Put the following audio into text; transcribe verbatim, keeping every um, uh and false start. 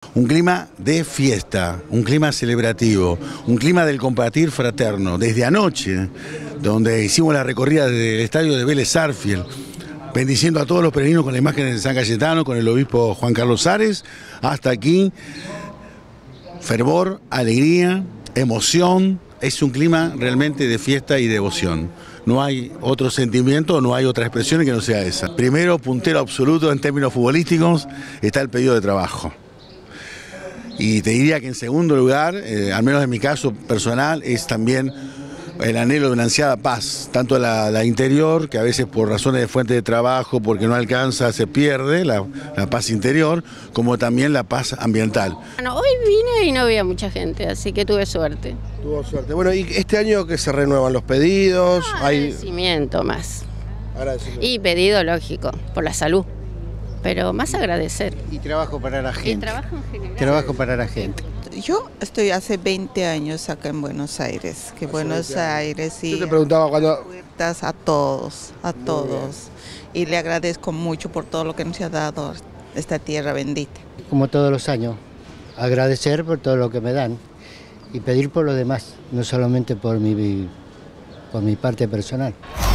Un clima de fiesta, un clima celebrativo, un clima del compartir fraterno. Desde anoche, donde hicimos la recorrida del estadio de Vélez Sarsfield, bendiciendo a todos los peregrinos con la imagen de San Cayetano, con el obispo Juan Carlos Ares, hasta aquí, fervor, alegría, emoción, es un clima realmente de fiesta y devoción. No hay otro sentimiento, no hay otra expresión que no sea esa. Primero, puntero absoluto en términos futbolísticos, está el pedido de trabajo. Y te diría que en segundo lugar, eh, al menos en mi caso personal, es también el anhelo de una ansiada paz, tanto la, la interior, que a veces por razones de fuente de trabajo, porque no alcanza, se pierde, la, la paz interior, como también la paz ambiental. Bueno, hoy vine y no había mucha gente, así que tuve suerte. Tuvo suerte. Bueno, ¿y este año que se renuevan los pedidos? Ah, Hay... Agradecimiento más. Agradecimiento. Y pedido lógico, por la salud. Pero más agradecer. Y trabajo para la gente. Y trabajo en general. Trabajo para la gente. Yo estoy hace veinte años acá en Buenos Aires, que Buenos Aires y Yo te preguntaba cuando... puertas a todos, a todos. Y le agradezco mucho por todo lo que nos ha dado esta tierra bendita. Como todos los años, agradecer por todo lo que me dan y pedir por los demás, no solamente por mi, por mi parte personal.